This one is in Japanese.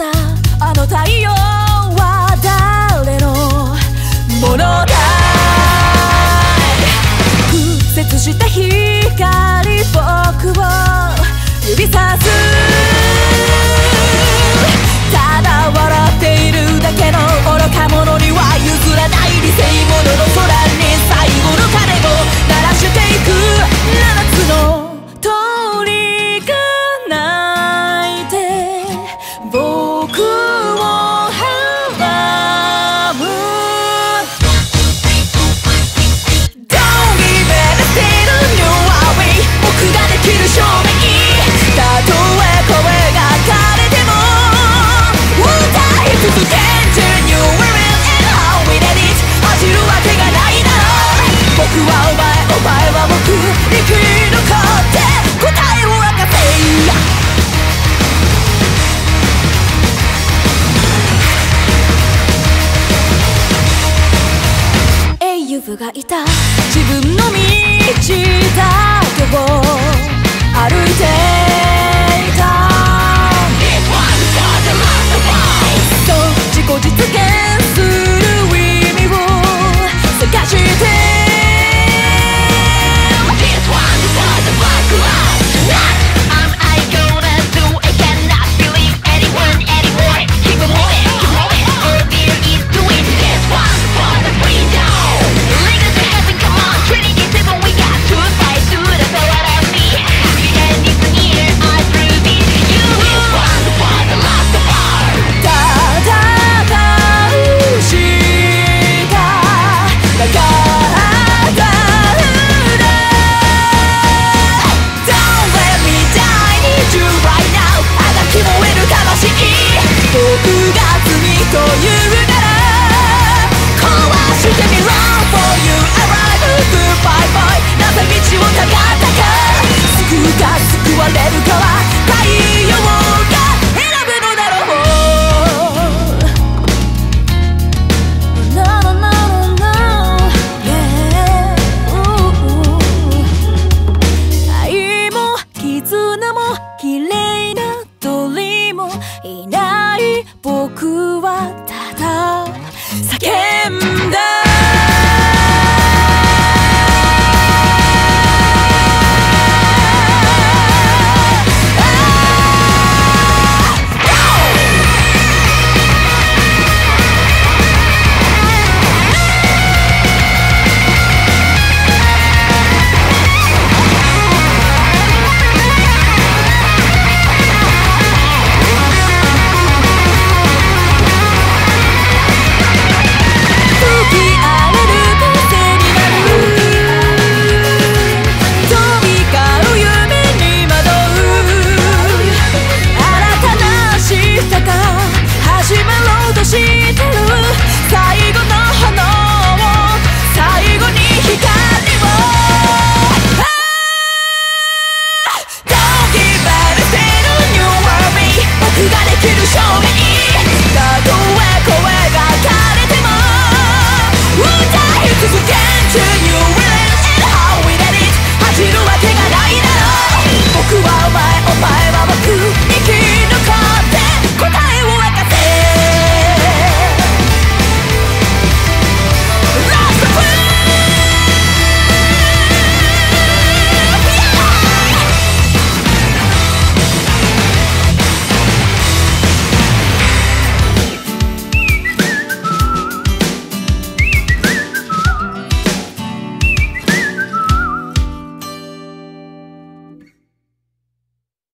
あの太陽は誰のものだい。屈折した光僕を指さす。ただ笑っているだけの愚か者には譲らない理性者の空に最後の鐘を鳴らしていく。七つの鳥が鳴いて僕を阻む。 Don't even still new way 僕ができる証明。たとえ声が枯れても歌い続け Continue wearing and how we did it 恥じるわけがないだろう。僕はお前、お前は僕、生き残って答えを明かせ。英雄がいた自分の道だけを歩いていた。そう自己実現する意味を探して。僕はただ叫ん